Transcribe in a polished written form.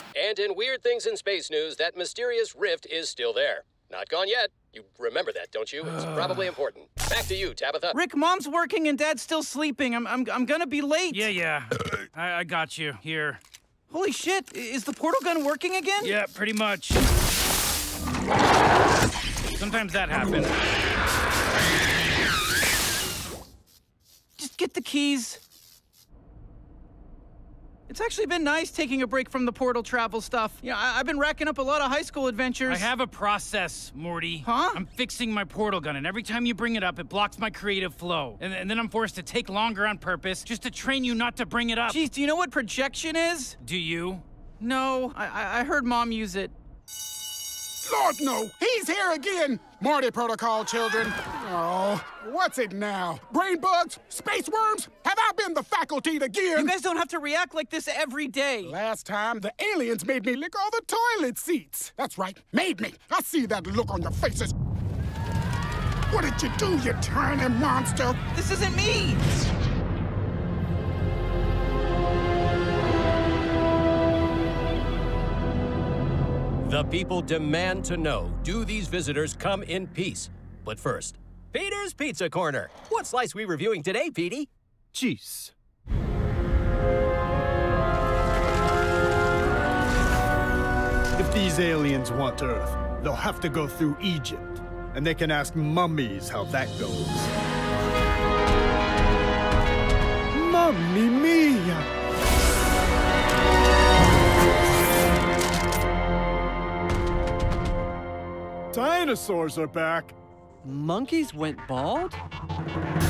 And in Weird Things in Space news, that mysterious rift is still there. Not gone yet. You remember that, don't you? It's probably important. Back to you, Tabitha. Rick, Mom's working and Dad's still sleeping. I'm gonna be late. Yeah. I got you. Here. Holy shit, is the portal gun working again? Yeah, pretty much. Sometimes that happens. Just get the keys. It's actually been nice taking a break from the portal travel stuff. Yeah, I've been racking up a lot of high school adventures. I have a process, Morty. Huh? I'm fixing my portal gun, and every time you bring it up, it blocks my creative flow. And then I'm forced to take longer on purpose just to train you not to bring it up. Jeez, do you know what projection is? Do you? No, I heard Mom use it. Lord, no! He's here again! Morty protocol, children. Oh, what's it now? Brain bugs? Space worms? Have I been the faculty again? You guys don't have to react like this every day. Last time, the aliens made me lick all the toilet seats. That's right, made me. I see that look on your faces. What did you do, you tiny monster? This isn't me! The people demand to know, do these visitors come in peace? But first, Peter's Pizza Corner. What slice we reviewing today, Petey? Cheese. If these aliens want Earth, they'll have to go through Egypt. And they can ask mummies how that goes. Mamma mia! Dinosaurs are back. Monkeys went bald?